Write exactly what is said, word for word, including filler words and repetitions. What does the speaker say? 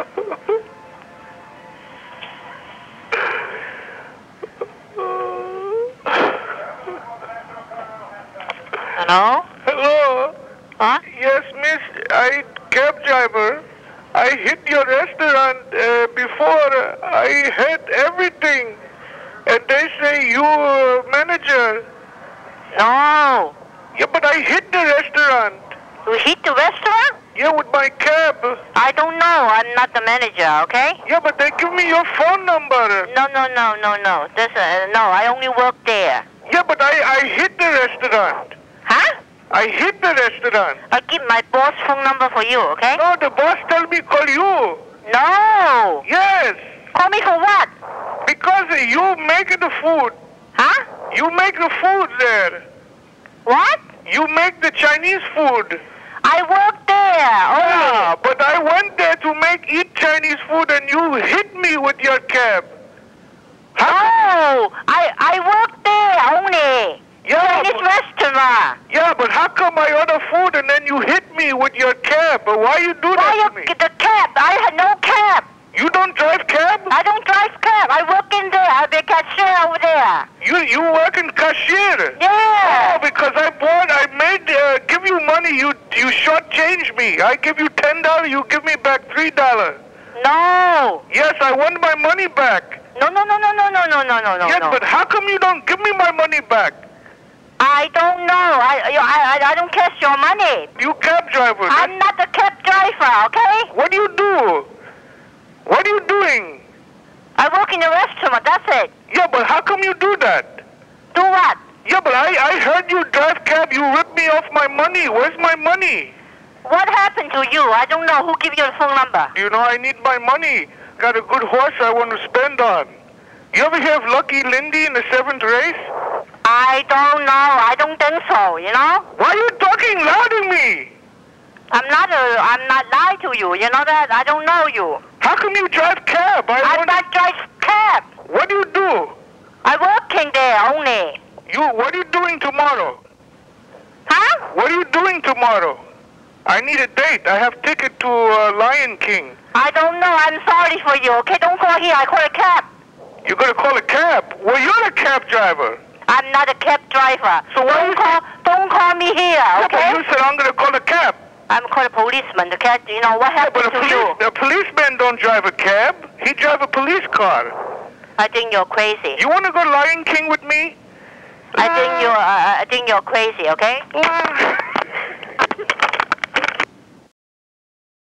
Hello? Hello? Huh? Yes, miss, I cab driver. I hit your restaurant uh, before. I had everything. And they say you uh, manager. No. Yeah, but I hit the restaurant. You hit the restaurant? Yeah, with my cab. I don't know. I'm not the manager, okay? Yeah, but they give me your phone number. No, no, no, no, no. This, uh, no, I only work there. Yeah, but I, I hit the restaurant. Huh? I hit the restaurant. I'll give my boss phone number for you, okay? No, the boss tell me call you. No. Yes. Call me for what? Because you make the food. Huh? You make the food there. What? You make the Chinese food. I work there. Only. Yeah, but I went there to make eat Chinese food and you hit me with your cab. Huh? Oh, I, I work there only. Yeah, Chinese but, restaurant. yeah, but how come I order food and then you hit me with your cab? Why you do Why that you to me? get the cab? I had no cab. You don't drive cab? I don't drive cab. I work in there. I'll be cashier over there. You you work in cashier? Yeah. Oh, because I bought, I made, uh, give you money, you you shortchange me. I give you ten dollars, you give me back three dollars. No. Yes, I want my money back. No, no, no, no, no, no, no, no, no, no. Yes, no. but how come you don't give me my money back? I don't know. I, I, I, I don't cash your money. You cab driver. I'm not the cab driver, okay? What do you do? What are you doing? I work in a restaurant, that's it. Yeah, but how come you do that? Do what? Yeah, but I, I heard you drive cab. You ripped me off my money. Where's my money? What happened to you? I don't know. Who gave you the phone number? You know, I need my money. Got a good horse I want to spend on. You ever hear of Lucky Lindy in the seventh race? I don't know. I don't think so, you know? Why are you talking loud to me? I'm not a, I'm not lying to you. You know that? I don't know you. How come you drive cab? I I'm want... not drive cab. What do you do? I working there only. You, what are you doing tomorrow? Huh? What are you doing tomorrow? I need a date. I have ticket to uh, Lion King. I don't know. I'm sorry for you. Okay, don't call here. I call a cab. You're gonna call a cab? Well, you're a cab driver. I'm not a cab driver. So why don't you call, don't call me here, Yeah, okay? but you said I'm gonna call a cab. I'm called a policeman, okay? You know what Yeah, but happened a, to police, you? a policeman don't drive a cab. He drive a police car. I think you're crazy. You wanna go Lion King with me? I think you're, uh, I think you're crazy, okay? Uh,